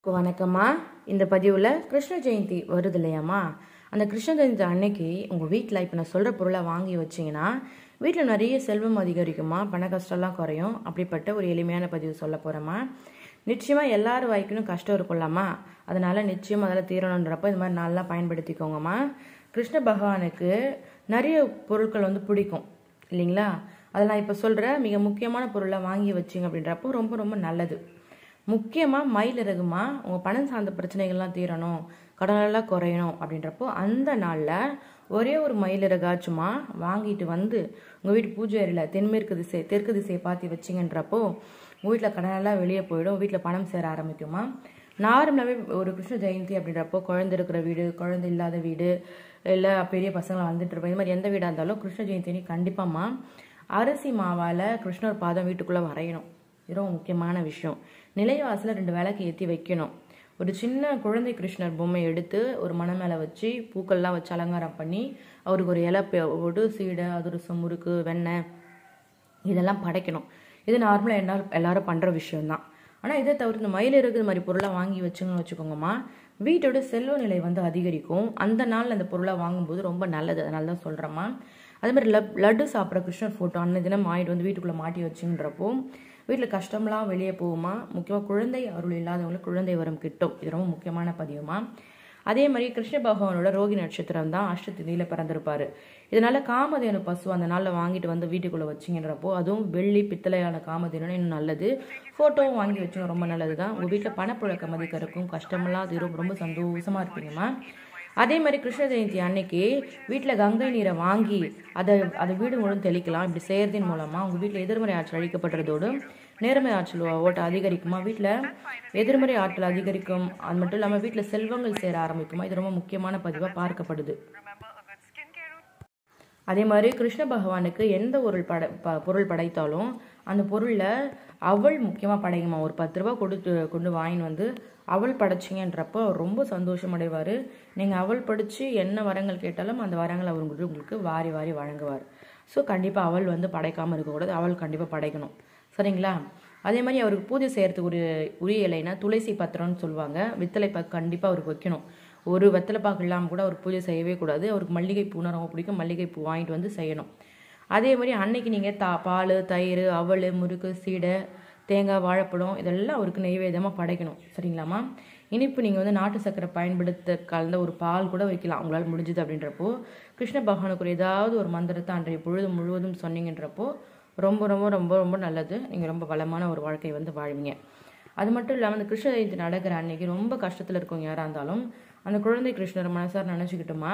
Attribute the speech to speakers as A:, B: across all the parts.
A: வணக்கம்மா. இந்த பதிவில் கிருஷ்ண ஜெயந்தி வருது இல்லையாம்மா, அந்த கிருஷ்ண ஜெயந்தி அன்னைக்கு உங்கள் வீட்டில் இப்போ நான் சொல்கிற பொருளை வாங்கி வச்சிங்கன்னா வீட்டில் நிறைய செல்வம் அதிகரிக்குமா, பண கஷ்டம்லாம் குறையும். அப்படிப்பட்ட ஒரு எளிமையான பதிவு சொல்ல போகிறேம்மா. நிச்சயமாக எல்லாரும் வாய்க்கணும் கஷ்டம் இருக்கும்லாமா, அதனால் நிச்சயமாக அதெல்லாம் தீரணுன்றப்போ இது மாதிரி நாளெலாம் பயன்படுத்திக்கோங்கம்மா. கிருஷ்ண பகவானுக்கு நிறைய பொருட்கள் பிடிக்கும் இல்லைங்களா, அதெல்லாம் இப்போ சொல்கிற மிக முக்கியமான பொருளை வாங்கி வச்சிங்க அப்படின்றப்போ ரொம்ப ரொம்ப நல்லது. முக்கியமாக மயிலிறகுமா, உங்கள் பணம் சார்ந்த பிரச்சனைகள்லாம் தீரணும், கடனெல்லாம் குறையணும் அப்படின்றப்போ அந்த நாளில் ஒரே ஒரு மயிலிறகாச்சுமா வாங்கிட்டு வந்து உங்கள் வீட்டு பூஜை அறையில் தெற்கு திசையை பார்த்து வச்சிங்கன்றப்போ உங்கள் வீட்டில் கடனெல்லாம் வெளியே போயிடும், வீட்டில் பணம் சேர ஆரம்பிக்குமா. நார்மலாகவே ஒரு கிருஷ்ண ஜெயந்தி அப்படின்றப்போ குழந்தை இருக்கிற வீடு, குழந்தை இல்லாத வீடு, இல்லை பெரிய பசங்களை வந்துட்டு இருப்போம், இது மாதிரி எந்த வீடாக இருந்தாலும் கிருஷ்ண ஜெயந்தி கண்டிப்பாம்மா அரிசி மாவால் கிருஷ்ணர் பாதம் வீட்டுக்குள்ளே வரையணும். இது ரொம்ப முக்கியமான விஷயம். நிலைவாசலில் 2 விளக்கு ஏற்றி வைக்கணும். ஒரு சின்ன குழந்தை கிருஷ்ணர் பொம்மை எடுத்து ஒரு மணை மேலே வச்சு பூக்கள்லாம் வச்சு அலங்காரம் பண்ணி அவருக்கு ஒரு இலை போட்டு சீடை, அதிரசம், முறுக்கு, வெண்ணெய் இதெல்லாம் படைக்கணும். இது நார்மலாக எல்லாரும் பண்ணுற விஷயம்தான். ஆனால் இதை தவிர்த்து இந்த மயில் இருக்கிற மாதிரி பொருளை வாங்கி வச்சுங்கன்னு வச்சுக்கோங்கம்மா, வீட்டோட செல்வ நிலை அதிகரிக்கும். அந்த நாளில் அந்த பொருளை வாங்கும்போது ரொம்ப நல்லது, அதனால தான் சொல்கிறேம்மா. அதே மாதிரி லட்டு சாப்பிட்ற கிருஷ்ணர் ஃபோட்டோ அன்ன தினம் வாங்கிட்டு வீட்டுக்குள்ளே மாட்டி வச்சுன்றப்போ வீட்டில் கஷ்டம்லாம் வெளியே போகுமா. முக்கியமாக குழந்தை அருள் இல்லாதவங்களுக்கு குழந்தை வரம் கிட்டும். இது ரொம்ப முக்கியமான பதிவுமா. அதே மாதிரி கிருஷ்ண பகவானோட ரோகி நட்சத்திரம் தான் அஷ்டதிதியில் பிறந்திருப்பார். இதனால காமதேனு பசு அந்த நாளில் வாங்கிட்டு வீட்டுக்குள்ளே வச்சிங்கன்றப்போ அதுவும் வெள்ளி பித்தளையான காமதேனு இன்னும் நல்லது. ஃபோட்டோவும் வாங்கி வச்சுங்க, ரொம்ப நல்லது தான். உங்கள் வீட்டில் பணப்புழக்கம் அதிகரிக்கும், கஷ்டமெல்லாம் தீரும், ரொம்ப சந்தோஷமாக இருப்பீங்கம்மா. அதே மாதிரி கிருஷ்ண ஜெயந்தி அன்னைக்கு வீட்டில் கங்கை நீரை வாங்கி அதை வீடு முழுவதும் தெளிக்கலாம். இப்படி செய்யறதின் மூலமாக உங்கள் வீட்டில் எதிர்மறை ஆற்றல் அழிக்கப்படுறதோடு நேர்மை ஆற்றல் ஓட்ட அதிகரிக்குமா. வீட்டில் எதிர்மறை ஆற்றல் அதிகரிக்கும். அது மட்டும் இல்லாமல் வீட்டில் செல்வங்கள் சேர ஆரம்பிக்குமா. இது ரொம்ப முக்கியமான பதிவாக பார்க்கப்படுது. அதே மாதிரி கிருஷ்ண பகவானுக்கு எந்த ஒரு பொருள் படைத்தாலும் அந்த பொருளில் அவள் முக்கியமாக படைக்குமா. ஒரு 10 ரூபா கொண்டு வாங்கின்னு அவள் படைச்சிங்கன்றப்போ அவர் ரொம்ப சந்தோஷம் அடைவார். நீங்கள் அவள் படித்து என்ன வரங்கள் கேட்டாலும் அந்த வரங்கள் அவர் உங்களுக்கு வாரி வாரி வழங்குவார். ஸோ கண்டிப்பாக அவள் படைக்காமல் இருக்கக்கூடாது, அவள் கண்டிப்பாக படைக்கணும், சரிங்களா. அதே மாதிரி அவருக்கு பூஜை செய்கிறதுக்கு உரிய இலைனா துளசி பத்திரம்னு சொல்லுவாங்க. வெத்தலை பாக்கு கண்டிப்பாக அவருக்கு வைக்கணும். ஒரு வெத்தலை பாக்கு இல்லாமல் கூட அவர் பூஜை செய்யவே கூடாது. அவருக்கு மல்லிகை பூனா ரொம்ப பிடிக்கும், மல்லிகை பூ வாங்கிட்டு செய்யணும். அதே மாதிரி அன்னைக்கு நீங்கள் பால், தயிர், அவல், முறுக்கு, சீடை, தேங்காய், வாழைப்பழம் இதெல்லாம் அவருக்கு நெய்வேதமாக படைக்கணும், சரிங்களாம்மா. இனிப்பு நீங்கள் நாட்டு சர்க்கரை பயன்படுத்த கலந்த ஒரு பால் கூட வைக்கலாம் உங்களால் முடிஞ்சுது. அப்படின்றப்போ கிருஷ்ண பகவானுக்கு ஏதாவது ஒரு மந்திரத்தை அன்றைய பொழுது முழுவதும் சொன்னீங்கன்றப்போ ரொம்ப ரொம்ப ரொம்ப ரொம்ப நல்லது. நீங்கள் ரொம்ப பலமான ஒரு வாழ்க்கை வாழ்வீங்க. அது மட்டும் இல்லாமல் அந்த கிருஷ்ண ஜெயந்தி நடக்கிற அன்னைக்கு ரொம்ப கஷ்டத்தில் இருக்கவங்க யாராக இருந்தாலும் அந்த குழந்தை கிருஷ்ணர் மனசார நினச்சிக்கிட்டோமா,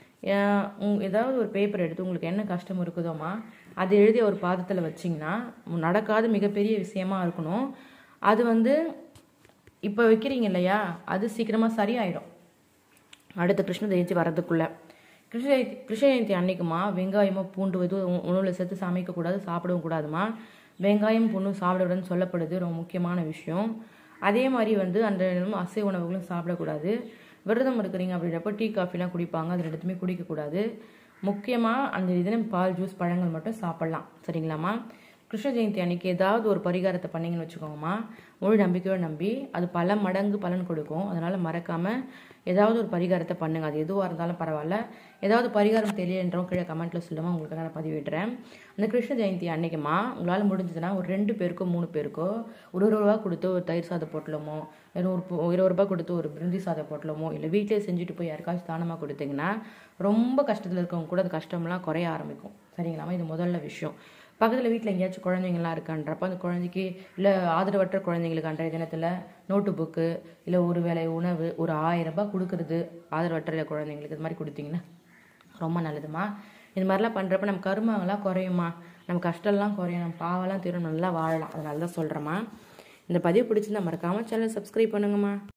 A: ஏதாவது ஒரு பேப்பர் எடுத்து உங்களுக்கு என்ன கஷ்டம் இருக்குதோமா அதை எழுதி ஒரு பாதத்தில் வச்சிங்கன்னா நடக்காத மிகப்பெரிய விஷயமா இருக்கணும். அது இப்போ வைக்கிறீங்க இல்லையா, அது சீக்கிரமாக சரியாயிடும் அடுத்த கிருஷ்ண ஜெயந்தி வரதுக்குள்ளே. கிருஷ்ண ஜெயந்தி அன்னைக்குமா வெங்காயமோ பூண்டு எதுவும் உணவில் சேர்த்து சமைக்கக்கூடாது, சாப்பிடவும் கூடாதுமா. வெங்காயம் பூண்டும் சாப்பிடக்கூடாதுன்னு சொல்லப்படுது, ரொம்ப முக்கியமான விஷயம். அதே மாதிரி அந்த அசைவ உணவுகளும் சாப்பிடக்கூடாது. விரதம் இருக்கிறீங்க அப்படின்றப்போ டீ காஃபிலாம் குடிப்பாங்க, அது ரெண்டுத்துமே குடிக்கக்கூடாது. முக்கியமாக அந்த தினம் பால், ஜூஸ், பழங்கள் மட்டும் சாப்பிட்லாம், சரிங்களாம்மா. கிருஷ்ண ஜெயந்தி அன்னைக்கு ஏதாவது ஒரு பரிகாரத்தை பண்ணிங்கன்னு வச்சுக்கோங்கம்மா, முழு நம்பிக்கையோடு நம்பி அது பல மடங்கு பலன் கொடுக்கும். அதனால் மறக்காமல் ஏதாவது ஒரு பரிகாரத்தை பண்ணுங்கள், அது எதுவாக இருந்தாலும் பரவாயில்ல. ஏதாவது பரிகாரம் தெரியன்றவங்க கீழே கமெண்ட்டில் சொல்லுமா, உங்களுக்கு நான் பதிவிடுறேன். அந்த கிருஷ்ண ஜெயந்தி அன்னைக்குமா உங்களால் முடிஞ்சதுன்னா ஒரு 2 பேருக்கோ 3 பேருக்கோ ஒரு ரூபா கொடுத்து ஒரு தயிர் சாதம் போட்டலமோ, இல்லை ஒரு 20 ரூபா கொடுத்து ஒரு பிரிந்தி சாதம் போட்டலமோ, இல்லை வீட்டிலே செஞ்சுட்டு போய் யாருக்காச்சும் தானமாக கொடுத்தீங்கன்னா ரொம்ப கஷ்டத்தில் இருக்கவங்க கூட அந்த கஷ்டம்லாம் குறைய ஆரம்பிக்கும், சரிங்களாமா. இது முதல்ல விஷயம். பக்கத்தில் வீட்டில் எங்கேயாச்சும் குழந்தைங்களாம் இருக்கான்றப்போ அந்த குழந்தைக்கு இல்லை ஆதரவற்ற குழந்தைங்களுக்கு அன்றைய தினத்தில் நோட்டு புக்கு இல்லை ஒரு வேளை உணவு ஒரு 1000 ரூபாய் கொடுக்குறது ஆதரவற்ற குழந்தைங்களுக்கு இது மாதிரி கொடுத்தீங்கன்னா ரொம்ப நல்லதுமா. இது மாதிரிலாம் பண்ணுறப்ப நம்ம கருமங்கள்லாம் குறையுமா, நம்ம கஷ்டம்லாம் குறையும், நம்ம பாவெல்லாம் தீரும், நல்லா வாழலாம். அதனால தான் சொல்கிறேம்மா. இந்த பதிவு பிடிச்சிருந்தா மறக்காமல் சேனல் சப்ஸ்கிரைப் பண்ணுங்கம்மா.